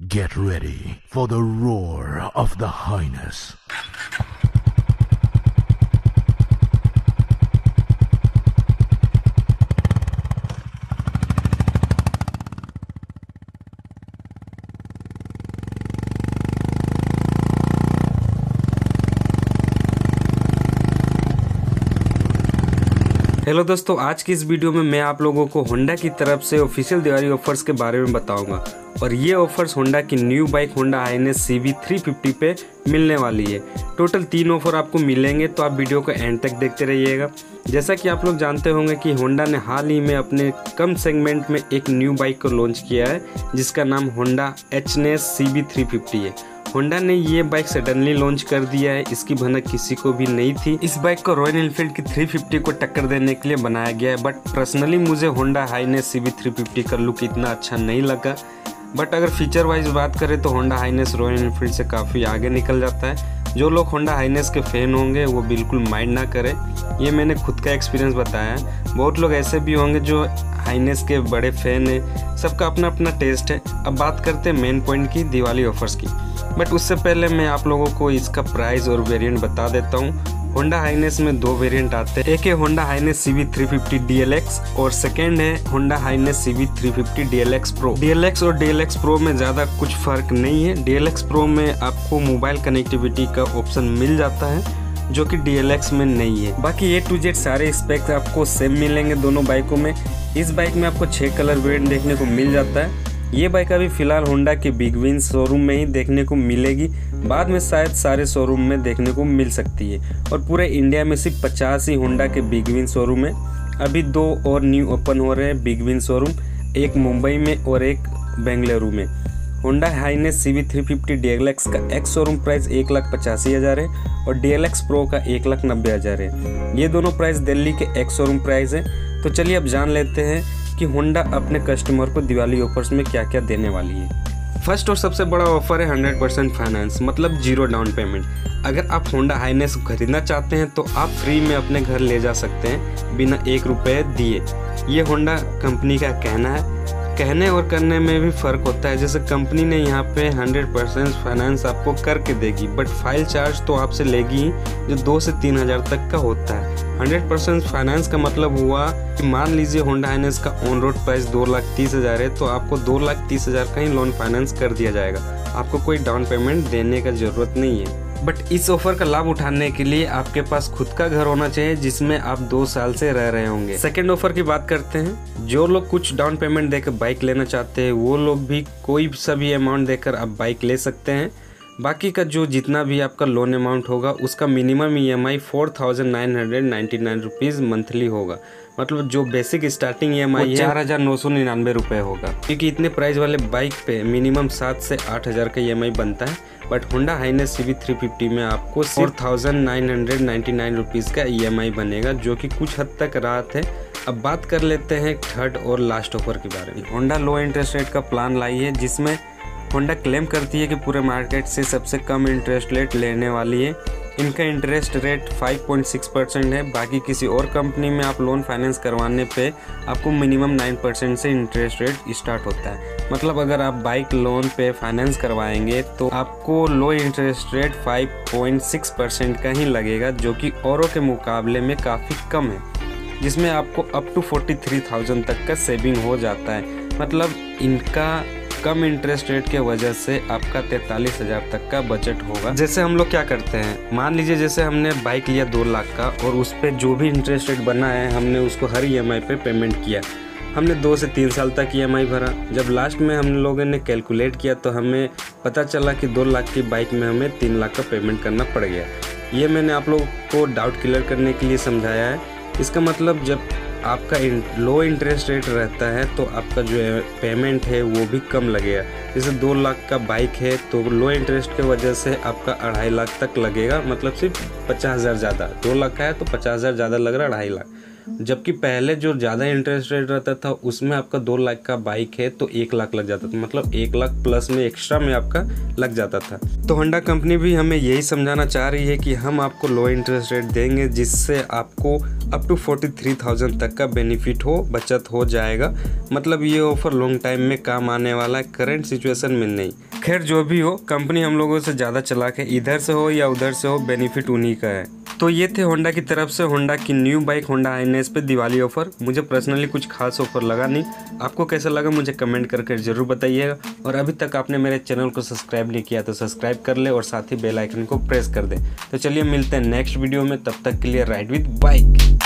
Get ready for the roar of the highness. Hello दोस्तों, आज की इस वीडियो में मैं आप लोगों को होंडा की तरफ से ऑफिशियल दिवाली ऑफर्स के बारे में बताऊंगा। और ये ऑफर्स होंडा की new bike Honda Highness CB 350 पे मिलने वाली है। टोटल 3 ऑफर आपको मिलेंगे, तो आप वीडियो को एंड तक देखते रहिएगा। जैसा कि आप लोग जानते होंगे कि होंडा ने हाल ही में अपने कम सेगमेंट में एक न्यू बाइक को लॉन्च किया है, जिसका नाम होंडा HNES CB 350 है। होंडा ने ये बाइक सडनली लॉन्च कर दिया है, इसकी भनक किसी को भी नहीं थी। इस बाइक को रॉयल एनफील्ड की 350 को टक्कर देने के लिए बनाया गया है, बट पर्सनली मुझे होंडा हाइनेस CB 350 का लुक इतना अच्छा नहीं लगा। बट अगर फीचर वाइज बात करें तो होंडा हाइनेस रॉयल एनफील्ड से काफ़ी आगे निकल जाता है। जो लोग होंडा हाइनेस के फ़ैन होंगे वो बिल्कुल माइंड ना करें, ये मैंने खुद का एक्सपीरियंस बताया है। बहुत लोग ऐसे भी होंगे जो हाइनेस के बड़े फ़ैन हैं, सबका अपना अपना टेस्ट है। अब बात करते हैं मेन पॉइंट की, दिवाली ऑफर्स की। बट उससे पहले मैं आप लोगों को इसका प्राइस और वेरिएंट बता देता हूँ। होंडा हाइनेस में 2 वेरिएंट आते हैं, एक है होंडा हाइनेस CB 350 DLX और सेकेंड है Honda Highness CB 350 DLX Pro। DLX और DLX Pro में ज़्यादा कुछ फ़र्क नहीं है। DLX Pro में आपको मोबाइल कनेक्टिविटी का ऑप्शन मिल जाता है, जो कि DLX में नहीं है। बाकी A to Z सारे स्पेक्स आपको सेम मिलेंगे दोनों बाइकों में। इस बाइक में आपको 6 कलर वेरिएंट देखने को मिल जाता है। ये बाइक अभी फ़िलहाल होंडा के बिग विन शोरूम में ही देखने को मिलेगी, बाद में शायद सारे शोरूम में देखने को मिल सकती है। और पूरे इंडिया में सिर्फ 50 ही होंडा के बिग विन शोरूम है। अभी 2 और न्यू ओपन हो रहे हैं बिग विन शोरूम, एक मुंबई में और एक बेंगलुरु में। होंडा हाइनेस CB 350 DLX का एक्स शोरूम प्राइस 1,85,000 है और DLX Pro का 1,90,000 है। ये दोनों प्राइस दिल्ली के एक्स शोरूम प्राइस है। तो चलिए अब जान लेते हैं कि होंडा अपने कस्टमर को दिवाली ऑफर्स में क्या क्या देने वाली है। फर्स्ट और सबसे बड़ा ऑफर है 100% फाइनेंस, मतलब 0 डाउन पेमेंट। अगर आप होंडा हाइनेस को खरीदना चाहते हैं तो आप फ्री में अपने घर ले जा सकते हैं बिना 1 रुपये दिए। ये होंडा कंपनी का कहना है, कहने और करने में भी फ़र्क होता है। जैसे कंपनी ने यहाँ पे 100% फाइनेंस आपको करके देगी, बट फाइल चार्ज तो आपसे लेगी जो 2 से 3 हज़ार तक का होता है। 100% फाइनेंस का मतलब हुआ कि मान लीजिए होंडा हाइनेस का ऑन रोड प्राइस 2,30,000 है, तो आपको 2,30,000 का ही लोन फाइनेंस कर दिया जाएगा। आपको कोई डाउन पेमेंट देने का ज़रूरत नहीं है। बट इस ऑफर का लाभ उठाने के लिए आपके पास खुद का घर होना चाहिए, जिसमें आप 2 साल से रह रहे होंगे। सेकेंड ऑफर की बात करते हैं। जो लोग कुछ डाउन पेमेंट देकर बाइक लेना चाहते हैं, वो लोग भी कोई सा भी अमाउंट देकर आप बाइक ले सकते हैं। बाकी का जो जितना भी आपका लोन अमाउंट होगा, उसका मिनिमम EMI 4,999 रुपीज़ मंथली होगा। मतलब जो बेसिक स्टार्टिंग EMI है 4,999 रुपये होगा, क्योंकि इतने प्राइस वाले बाइक पे मिनिमम 7 से 8,000 का EMI बनता है। बट होंडा हाइनेस CB 350 में आपको 4,999 रुपीज़ का EMI बनेगा, जो कि कुछ हद तक राहत है। अब बात कर लेते हैं थर्ड और लास्ट ऑफर के बारे में। होंडा लो इंटरेस्ट रेट का प्लान लाई है, जिसमें होंडा क्लेम करती है कि पूरे मार्केट से सबसे कम इंटरेस्ट रेट लेने वाली है। इनका इंटरेस्ट रेट 5.6% है। बाकी किसी और कंपनी में आप लोन फाइनेंस करवाने पे आपको मिनिमम 9% से इंटरेस्ट रेट स्टार्ट होता है। मतलब अगर आप बाइक लोन पे फाइनेंस करवाएंगे तो आपको लो इंटरेस्ट रेट 5.6% का ही लगेगा, जो कि औरों के मुकाबले में काफ़ी कम है, जिसमें आपको अप टू 43,000 तक का सेविंग हो जाता है। मतलब इनका कम इंटरेस्ट रेट के वजह से आपका 43,000 तक का बजट होगा। जैसे हम लोग क्या करते हैं, मान लीजिए जैसे हमने बाइक लिया 2 लाख का और उस पर जो भी इंटरेस्ट रेट बना है, हमने उसको हर EMI पे पेमेंट किया। हमने 2 से 3 साल तक EMI भरा। जब लास्ट में हम लोगों ने कैलकुलेट किया तो हमें पता चला कि 2 लाख की बाइक में हमें 3 लाख का पेमेंट करना पड़ गया। ये मैंने आप लोगों को डाउट क्लियर करने के लिए समझाया है। इसका मतलब जब आपका लो इंटरेस्ट रेट रहता है तो आपका जो पेमेंट है वो भी कम लगेगा। जैसे 2 लाख का बाइक है तो लो इंटरेस्ट के वजह से आपका 2.5 लाख तक लगेगा, मतलब सिर्फ 50,000 ज़्यादा। 2 लाख का है तो 50,000 ज़्यादा लग रहा है, 2.5 लाख। जबकि पहले जो ज़्यादा इंटरेस्ट रेट रहता था उसमें आपका 2 लाख का बाइक है तो 1 लाख लग जाता था, मतलब 1 लाख प्लस में एक्स्ट्रा में आपका लग जाता था। तो होंडा कंपनी भी हमें यही समझाना चाह रही है कि हम आपको लो इंटरेस्ट रेट देंगे जिससे आपको अप टू 43,000 तक का बेनिफिट हो, बचत हो जाएगा। मतलब ये ऑफर लॉन्ग टाइम में काम आने वाला है, करंट सिचुएशन में नहीं। खैर जो भी हो, कंपनी हम लोगों से ज़्यादा चलाक है, इधर से हो या उधर से हो बेनिफिट उन्हीं का है। तो ये थे होंडा की तरफ से होंडा की न्यू बाइक होंडा INS पे दिवाली ऑफर। मुझे पर्सनली कुछ खास ऑफर लगा नहीं, आपको कैसा लगा मुझे कमेंट करके ज़रूर बताइएगा। और अभी तक आपने मेरे चैनल को सब्सक्राइब नहीं किया तो सब्सक्राइब कर ले और साथ ही बेल आइकन को प्रेस कर दे। तो चलिए मिलते हैं नेक्स्ट वीडियो में, तब तक के लिए राइड विद बाइक।